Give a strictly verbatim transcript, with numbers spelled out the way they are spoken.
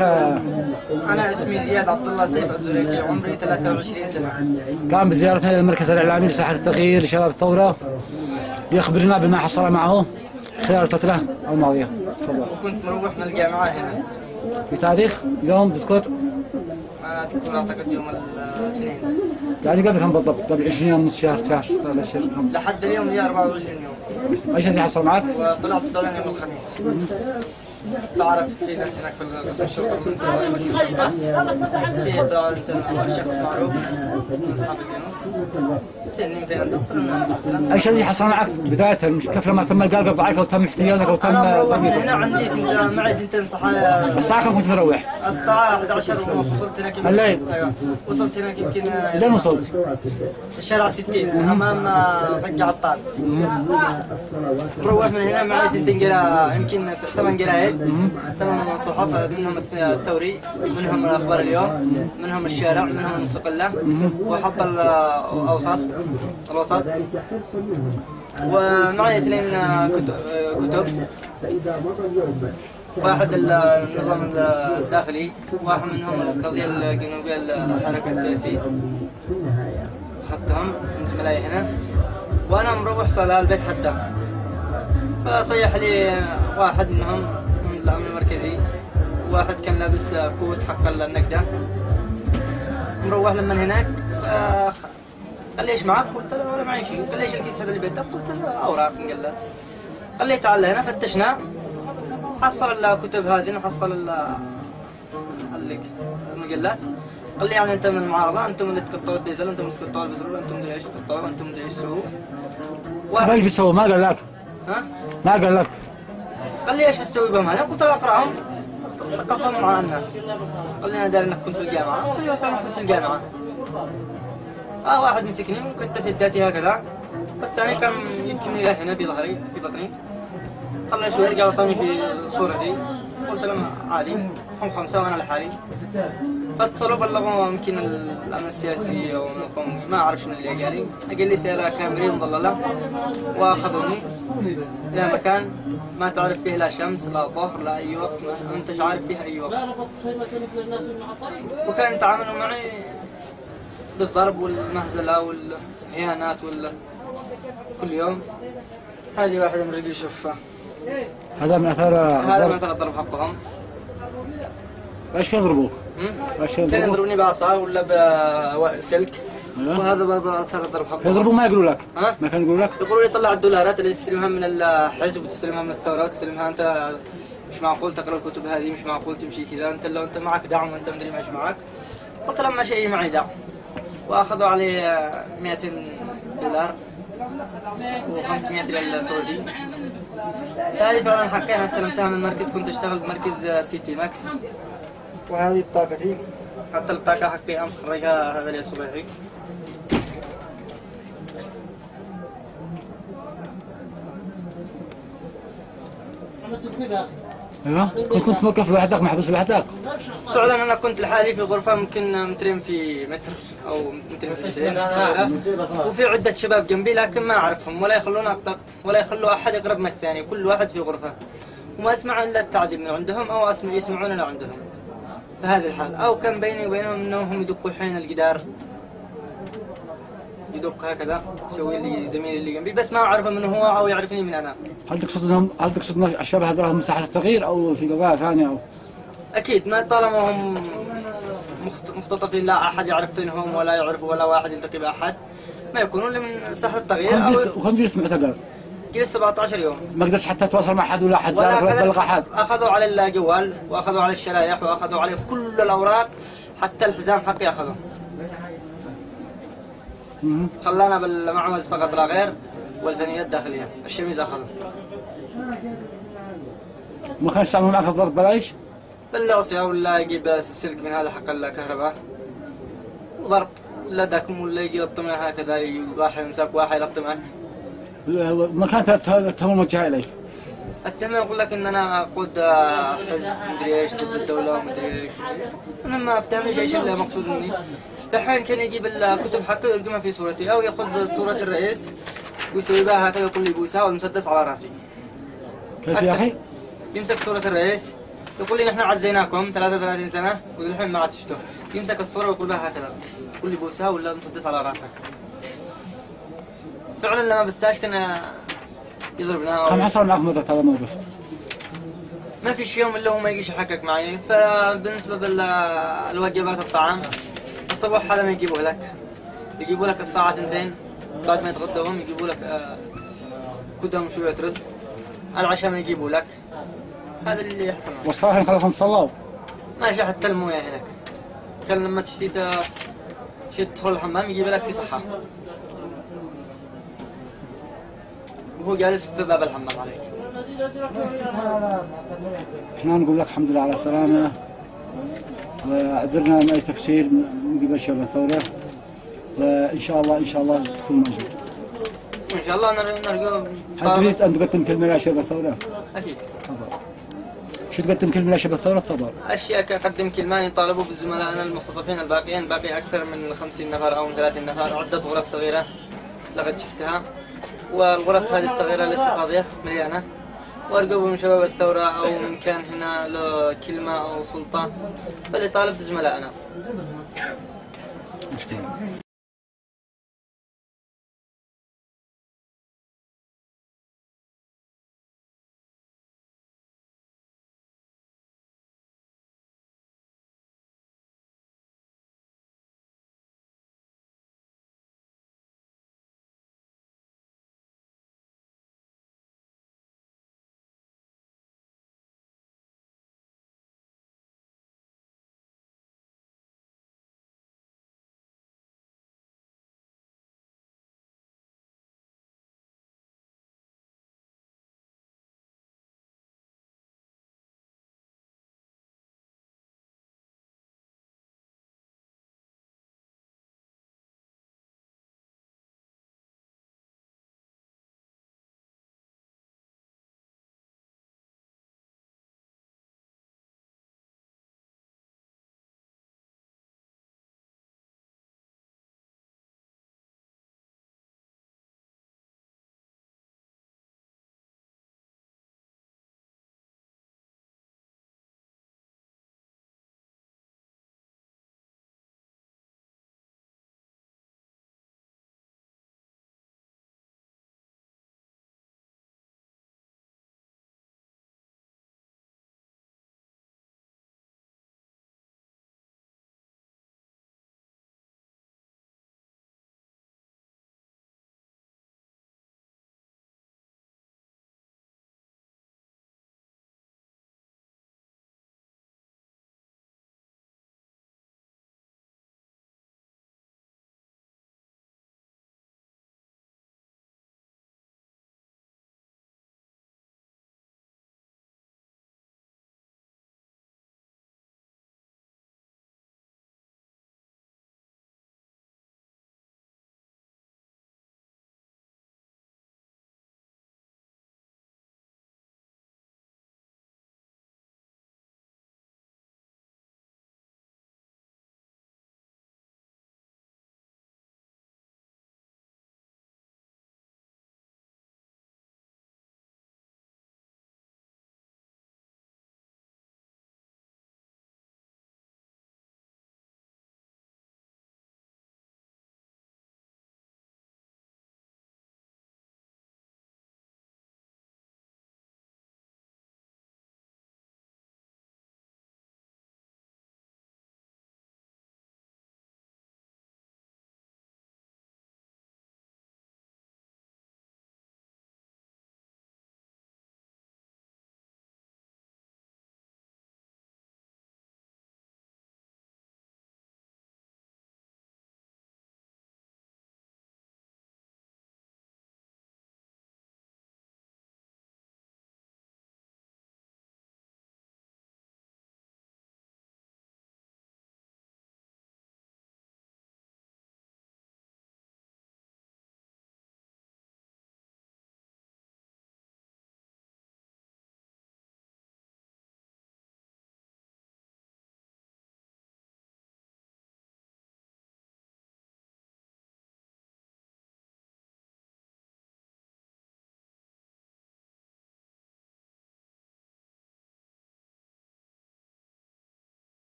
اخ؟ انا اسمي زياد عبد الله سيف الزريقي، عمري ثلاثة وعشرين سنة. قام بزيارة المركز الإعلامي لساحة التغيير لشباب الثورة، يخبرنا بما حصل معه خلال الفترة الماضية. تفضل. وكنت مروح من الجامعة هنا. في تاريخ يوم تذكر؟ ما أذكر، أعتقد يوم الاثنين. يعني قبل كم بالضبط؟ قبل عشرين يوم، نص شهر، شهر، ثلاث أشهر؟ لحد اليوم لي أربعة وعشرين يوم. ايش اللي حصل معك؟ وطلعت فعلا يوم الخميس. تعرف في ناس هناك في قسم الشرطة من سواء قسم الشرطة. في طبعا شخص معروف من أصحاب الجنوب. سألني فين أنت؟ قلت له ايش اللي حصل معك بداية؟ كيف لما تم القلق عليك او تم احتجازك او تم أنا مروح من هنا، عندي ثنتين، معي ثنتين صحايا. الساعة كم كنت مروح؟ الساعة أحد عشر ونص. وصلت هناك يمكن الليل؟ أيوه، وصلت هناك يمكن. لين وصلت؟ الشارع ستين أمام فق عطال. مروح من هنا معي ثنتين قراءة، يمكن ثمان قراءات، ثمان صحف، منهم الثوري، منهم أخبار اليوم، منهم الشارع، منهم المستقلة، وحب الأوسط الوسط. ومعي اثنين كتب, كتب. واحد النظام الداخلي، واحد منهم القضية الجنوبية الحركة السياسية، أخذتهم من زملائي هنا. وأنا مروح صار البيت حتى، فصيح لي واحد منهم من الأمن المركزي، واحد كان لابس كوت حق النقدة. مروح لما هناك قال لي ايش معك؟ قلت له ولا معي شيء. قال لي ايش الكيس هذا اللي بيدك؟ قلت له اوراق مقلات. قال لي تعال هنا. فتشنا، حصل الكتب هذه وحصل المقلات. قال لي يعني انت من المعارضه، انتم اللي تقطعوا الديزل، انتم اللي تقطعوا البترول، انتم اللي ايش تقطعوا، انتم اللي ايش تسووا. ايش بتسوي؟ ما قال لك؟ ها؟ ما قال لك؟ قال لي ايش بتسوي بهم هذا؟ قلت له اقراهم ثقفهم مع الناس. قال لي انا داري انك كنت في الجامعه. قلت له فعلا كنت في الجامعه. اه واحد مسكني وكنت في ذاتي هكذا، والثاني كان يمكنني له هنا في ظهري في بطني. طلع شوي رجع وطني في صورتي. قلت لهم عادي، هم خمسه وانا لحالي. فاتصلوا بلغوا يمكن الامن السياسي او القومي، ما اعرف شنو اللي قال لي. قال لي سيارة كامري مظلله، واخذوني الى مكان ما تعرف فيه لا شمس لا ظهر لا اي وقت، ما انتش عارف فيه اي وقت. وكان يتعاملوا معي بالضرب والمهزله والإهانات وال كل يوم. هذه واحدة من رجلي شوفها. هذا من اثار هذا من اثار الضرب حقهم. ايش كانوا يضربوك؟ ايش كانوا كانوا يضربوني بعصا ولا بسلك. وهذا برضه اثار الضرب حقهم. يضربوا ما يقولوا لك؟ ها؟ ما كانوا يقولوا لك؟ يقولوا لي طلع الدولارات اللي تستلمها من الحزب وتستلمها من الثوره وتستلمها انت. مش معقول تقرا الكتب هذه، مش معقول تمشي كذا، انت لو انت معك دعم وانت مدري ماشي معك. قلت لهم ماشي معي دعم. واخذوا علي مئتين دولار وخمسمئة ريال سعودي. هذه فعلا حقي، انا استلمتها من مركز، كنت اشتغل بمركز سيتي ماكس. وهذه بطاقتي، حتى البطاقة حقي امس خرجها هذا اليوم الصباحي. ايوه، كنت موقف لوحدك، محبوس لوحدك؟ فعلا انا كنت لحالي في غرفه يمكن مترين في متر او مترين في مترين صغيره، وفي عده شباب جنبي لكن ما اعرفهم ولا يخلون اقطع ولا يخلوا احد يقرب من الثاني، كل واحد في غرفه وما اسمع الا التعذيب من عندهم او اسمع يسمعوننا عندهم في هذه الحال. او كان بيني وبينهم انهم يدقوا حين الجدار، يدق هكذا يسوي لي زميلي اللي جنبي، بس ما اعرفه من هو او يعرفني من انا. هل تقصد انهم هل تقصد ان الشباب هذول من ساحه التغيير او في قضايا ثانيه او؟ اكيد ما طالما هم مختطفين، لا احد يعرف فينهم ولا يعرفوا ولا واحد يلتقي باحد، ما يكونون الا من ساحه التغيير. او وكم جلست معتقل؟ جلست سبعة عشر يوم. ما قدرتش حتى تتواصل مع احد ولا احد زارك ولا تبلغ احد؟ اخذوا على الجوال واخذوا على الشرايح واخذوا على كل الاوراق، حتى الحزام حقي اخذوا. خلانا بالمعوز فقط لا غير، والثنيات الداخليه، الشميز اخذوا. ما كانش يستعملون معك الضرب بلاش؟ بالعصية ولا يجيب السلك من هذا حق الكهرباء وضرب، ولا داكم ولا يجي يلطمه هكذا، واحد يمسك واحد يلطمك. ما كانت التهمة موجهة إليك؟ التهمة يقول لك إن أنا أقود حزب مدري إيش ضد الدولة ومدري إيش. أنا ما أفتهمنيش إيش اللي مقصود مني. الحين كان يجيب الكتب حقه ويرقمها في صورتي، أو ياخذ صورة الرئيس ويسوي بها هكذا ويقول لي بوسها والمسدس على راسي. كيف يا أخي؟ يمسك صورة الرئيس يقول لي نحن عزيناكم ثلاثة وثلاثين سنة والحين ما عاد تشتوا. يمسك الصورة ويقول لها هكذا، يقول لي بوسها ولا تدس على راسك. فعلا لما بستاش كنا يضربنا. كم حصل معك مرة هذا الموقف؟ ما فيش يوم الا هو ما يجيش يحقق معي. فبالنسبة بالوجبات الطعام الصباح هذا ما يجيبوه لك، يجيبوا لك الساعة اثنتين بعد ما يتغدوهم يجيبوا لك آه كدهم شوية رز. العشاء ما يجيبوا لك. هذا اللي يحصل. والصراحة خلصهم تصلوا؟ ماشي حتى المويه هناك. كان لما تشتي تشتي تدخل الحمام يجيب لك في صحة. وهو جالس في باب الحمام عليك. احنا نقول لك الحمد لله على السلامة، وقدرنا نعمل تكسير من قبل شباب الثورة، وإن شاء الله إن شاء الله تكون موجود. إن شاء الله نرجو. هل تريد أن تقدم كلمة لشباب الثورة؟ أكيد. تفضل. شو تقدم كلمة لشباب الثورة؟ تفضل. أشياء أقدم كلمة يطالبوا بزملائنا المختطفين الباقيين، باقي أكثر من خمسين نفر أو من ثلاثين نفر، عدة غرف صغيرة لقد شفتها، والغرف هذه الصغيرة لسه فاضية مليانة. وأرجو من شباب الثورة أو من كان هنا له كلمة أو سلطة فليطالب بزملائنا. مشكلة.